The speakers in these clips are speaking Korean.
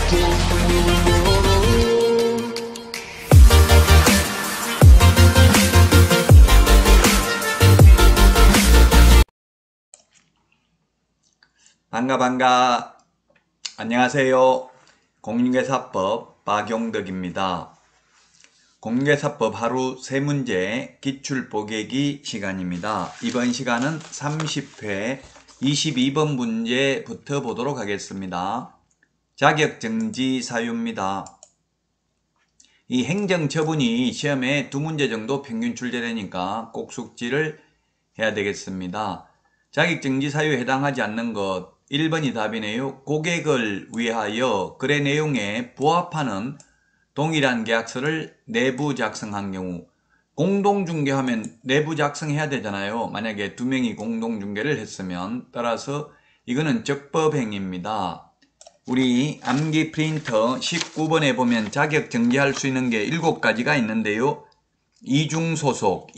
반가. 안녕하세요. 공인중개사법 박용덕입니다. 공인중개사법 하루 3문제 기출보개기 시간입니다. 이번 시간은 30회 22번 문제부터 보도록 하겠습니다. 자격정지 사유입니다. 이 행정처분이 시험에 2문제 정도 평균 출제되니까 꼭 숙지를 해야 되겠습니다. 자격정지 사유에 해당하지 않는 것 1번이 답이네요. 고객을 위하여 거래 내용에 부합하는 동일한 계약서를 내부 작성한 경우, 공동중개하면 내부 작성해야 되잖아요. 만약에 2명이 공동중개를 했으면. 따라서 이거는 적법행위입니다. 우리 암기 프린터 19번에 보면 자격 정지할 수 있는 게 7가지가 있는데요. 이중소속,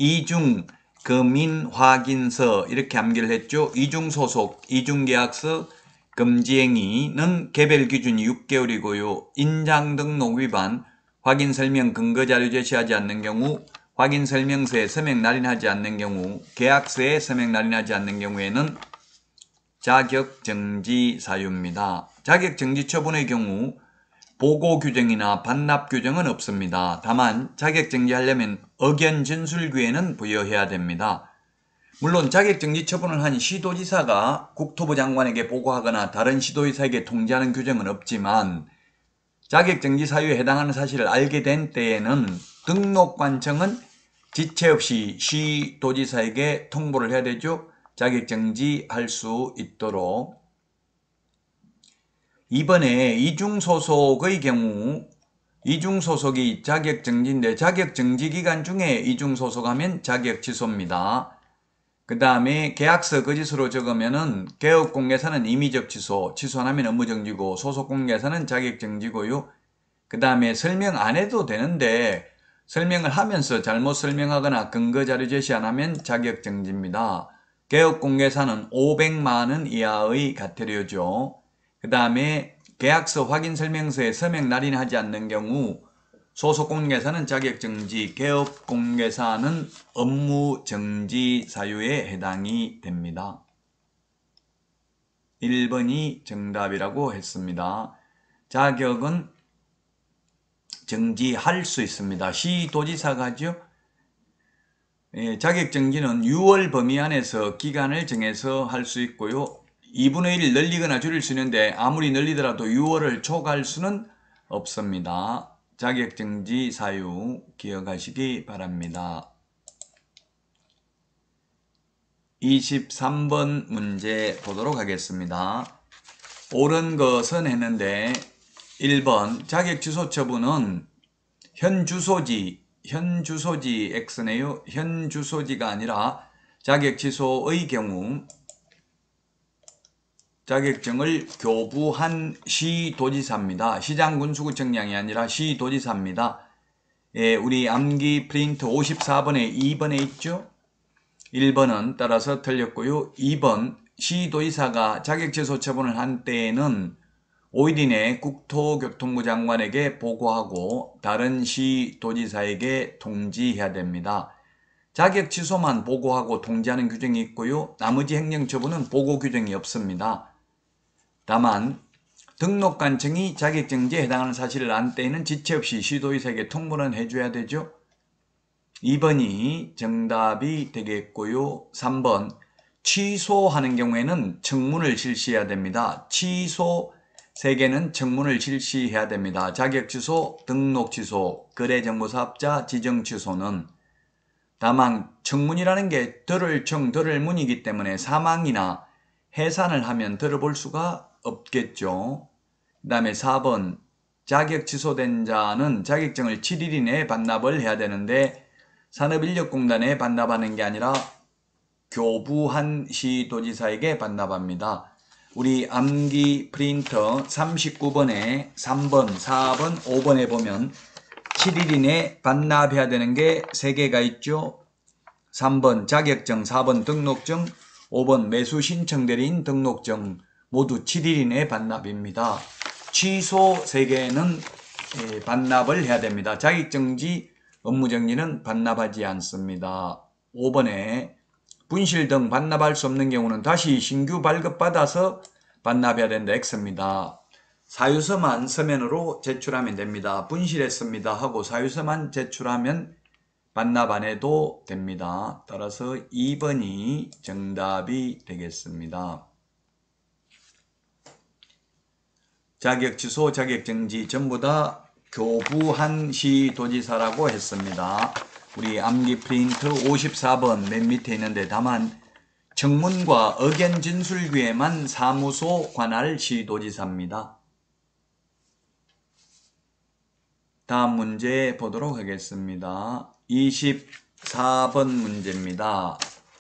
금인확인서 이렇게 암기를 했죠. 이중소속, 이중계약서, 금지행위는 개별 기준이 6개월이고요. 인장등록 위반, 확인설명 근거자료 제시하지 않는 경우, 확인설명서에 서명 날인하지 않는 경우, 계약서에 서명 날인하지 않는 경우에는 자격정지 사유입니다. 자격정지 처분의 경우 보고규정이나 반납규정은 없습니다. 다만 자격정지하려면 의견진술기회는 부여해야 됩니다. 물론 자격정지 처분을 한 시도지사가 국토부 장관에게 보고하거나 다른 시도지사에게 통지하는 규정은 없지만 자격정지 사유에 해당하는 사실을 알게 된 때에는 등록관청은 지체 없이 시도지사에게 통보를 해야 되죠. 자격정지할 수 있도록. 2번에 이중소속의 경우, 이중소속이 자격정지인데 자격정지 기간 중에 이중소속하면 자격취소입니다. 그 다음에 계약서 거짓으로 적으면은 개업공개사는 임의적 취소, 취소 안 하면 업무정지고 소속공개사는 자격정지고요. 그 다음에 설명 안 해도 되는데 설명을 하면서 잘못 설명하거나 근거자료 제시 안 하면 자격정지입니다. 개업공개사는 500만원 이하의 과태료죠. 그 다음에 계약서 확인설명서에 서명 날인하지 않는 경우 소속공개사는 자격정지, 개업공개사는 업무정지 사유에 해당이 됩니다. 1번이 정답이라고 했습니다. 자격은 정지할 수 있습니다. 시도지사가 하죠. 자격정지는 6월 범위 안에서 기간을 정해서 할 수 있고요. 2분의 1 늘리거나 줄일 수 있는데 아무리 늘리더라도 6월을 초과할 수는 없습니다. 자격정지 사유 기억하시기 바랍니다. 23번 문제 보도록 하겠습니다. 옳은 것은 했는데 1번 자격취소 처분은 현주소지 X네요. 현주소지가 아니라 자격취소의 경우 자격증을 교부한 시도지사입니다. 시장군수구청장이 아니라 시도지사입니다. 우리 암기 프린트 54번에 2번에 있죠. 1번은 따라서 틀렸고요. 2번 시도지사가 자격취소 처분을 한 때에는 5일 이내 국토교통부 장관에게 보고하고 다른 시도지사에게 통지해야 됩니다. 자격취소만 보고하고 통지하는 규정이 있고요. 나머지 행정처분은 보고 규정이 없습니다. 다만 등록관청이 자격정지에 해당하는 사실을 안 때에는 지체 없이 시도지사에게 통보는 해줘야 되죠. 2번이 정답이 되겠고요. 3번 취소하는 경우에는 청문을 실시해야 됩니다. 취소 3개는 청문을 실시해야 됩니다. 자격취소, 등록취소, 거래정보사업자 지정취소는. 다만 청문이라는 게 들을 청, 들을 문이기 때문에 사망이나 해산을 하면 들어볼 수가 없겠죠. 그 다음에 4번 자격 취소된 자는 자격증을 7일 이내에 반납을 해야 되는데 산업인력공단에 반납하는 게 아니라 교부한 시도지사에게 반납합니다. 우리 암기 프린터 39번에 3번, 4번, 5번에 보면 7일 이내 반납해야 되는 게 3개가 있죠. 3번 자격증, 4번 등록증, 5번 매수 신청 대리인 등록증 모두 7일 이내 반납입니다. 취소 3개는 반납을 해야 됩니다. 자격정지, 업무정지는 반납하지 않습니다. 5번에 분실 등 반납할 수 없는 경우는 다시 신규 발급받아서 반납해야 된다. X입니다. 사유서만 서면으로 제출하면 됩니다. 분실했습니다 하고 사유서만 제출하면 반납 안 해도 됩니다. 따라서 2번이 정답이 되겠습니다. 자격 취소, 자격 정지 전부 다 교부한 시도지사라고 했습니다. 우리 암기 프린트 54번 맨 밑에 있는데 다만 청문과 의견 진술기에만 사무소 관할 시도지사입니다. 다음 문제 보도록 하겠습니다. 24번 문제입니다.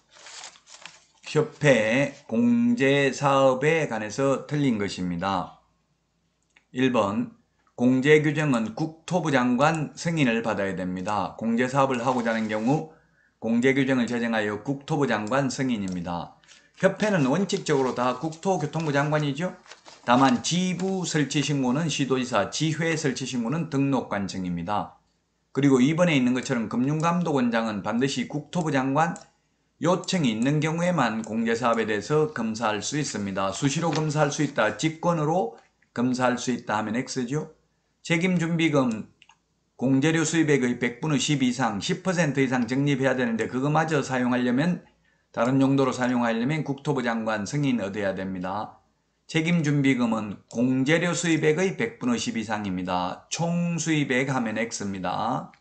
협회 공제사업에 관해서 틀린 것입니다. 1번 공제규정은 국토부 장관 승인을 받아야 됩니다. 공제사업을 하고자 하는 경우 공제규정을 제정하여 국토부 장관 승인입니다. 협회는 원칙적으로 다 국토교통부 장관이죠. 다만 지부 설치 신고는 시도지사, 지회 설치 신고는 등록관청입니다. 그리고 2번에 있는 것처럼 금융감독원장은 반드시 국토부 장관 요청이 있는 경우에만 공제사업에 대해서 검사할 수 있습니다. 수시로 검사할 수 있다, 직권으로 검사할 수 있다 하면 X죠. 책임준비금 공제료 수입액의 100분의 10 이상, 10% 이상 적립해야 되는데 그거마저 사용하려면 다른 용도로 사용하려면 국토부 장관 승인 얻어야 됩니다. 책임준비금은 공제료 수입액의 100분의 10 이상입니다. 총 수입액 하면 X입니다.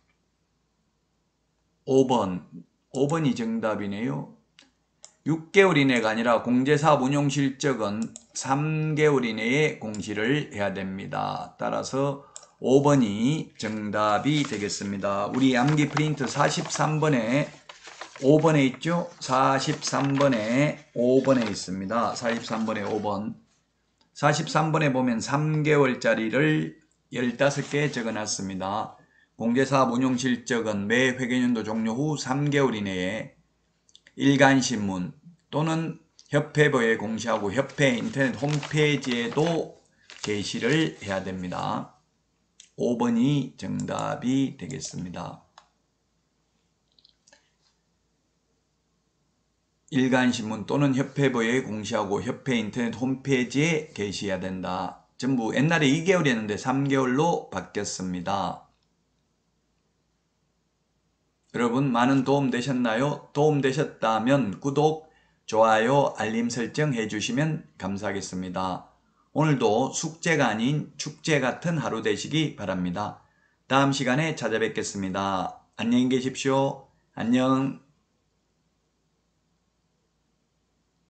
5번이 정답이네요. 6개월 이내가 아니라 공제사업 운용 실적은 3개월 이내에 공시를 해야 됩니다. 따라서 5번이 정답이 되겠습니다. 우리 암기 프린트 43번에 5번에 있죠? 43번에 5번에 있습니다. 43번에 5번. 43번에 보면 3개월짜리를 15개 적어놨습니다. 공제사업 운용 실적은 매 회계연도 종료 후 3개월 이내에 일간신문 또는 협회부에 공시하고 협회 인터넷 홈페이지에도 게시를 해야 됩니다. 5번이 정답이 되겠습니다. 일간신문 또는 협회부에 공시하고 협회 인터넷 홈페이지에 게시해야 된다. 전부 옛날에 2개월이었는데 3개월로 바뀌었습니다. 여러분 많은 도움 되셨나요? 도움 되셨다면 구독, 좋아요, 알림 설정 해주시면 감사하겠습니다. 오늘도 숙제가 아닌 축제 같은 하루 되시기 바랍니다. 다음 시간에 찾아뵙겠습니다. 안녕히 계십시오. 안녕.